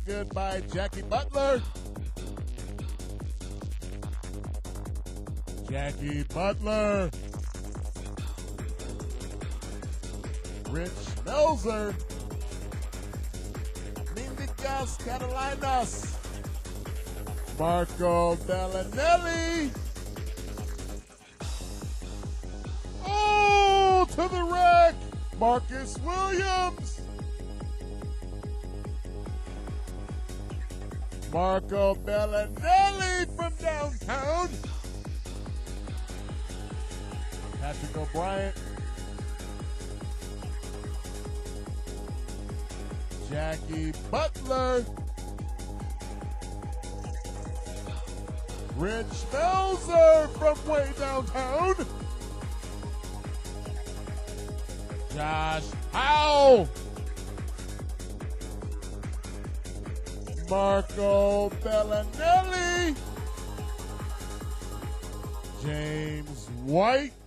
good by Jackie Butler. Jackie Butler. Rich Melzer. Mindigas Catalinas. Marco Bellinelli. Oh, to the rack. Marcus Williams. Marco Bellinelli from downtown. Patrick O'Brien. Jackie Butler. Rich Melzer from way downtown. Josh Howe. Marco Bellinelli. James White.